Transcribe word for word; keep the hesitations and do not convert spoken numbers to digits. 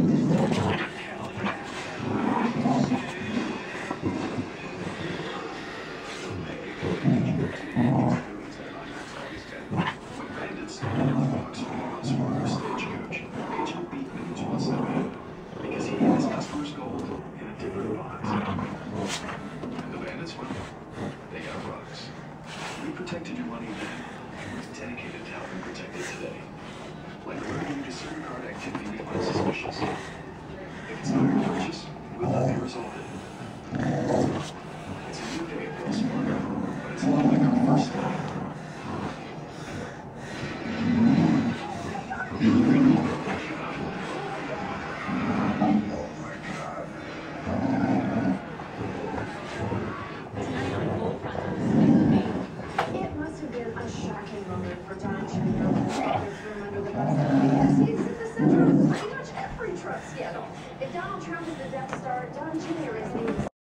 Because he and his customers' gold in a different box. And the bandits, well, they got rocks. We protected your money then, and we're dedicated to helping protect it today. Like alerting you to certain card activity we find suspicious. If it's not your purchase, we'll help you resolve it. It's a new day at Wells Fargo, but it's a lot like our first day. It must have been a shocking moment for Don Cheerio and the others from under the bus.